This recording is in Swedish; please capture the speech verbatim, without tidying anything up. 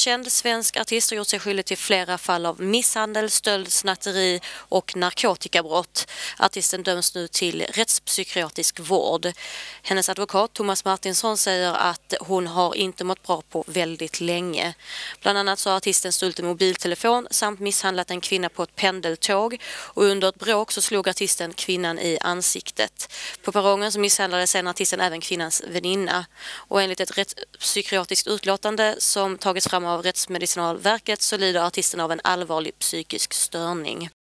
känd svensk artist har gjort sig skyldig till flera fall av misshandel, stöld, snatteri och narkotikabrott. Artisten döms nu till rättspsykiatrisk vård. Hennes advokat Thomas Martinsson säger att hon har inte mått bra på väldigt länge. Bland annat så har artisten stulit en mobiltelefon samt misshandlat en kvinna på ett pendeltåg, och under ett bråk så slog artisten kvinnan i ansiktet. På perrongen så misshandlade sen artisten även kvinnans väninna, och enligt ett rättspsykiatriskt utlåtande som tagits fram av Rättsmedicinalverket så lider artisten av en allvarlig psykisk störning.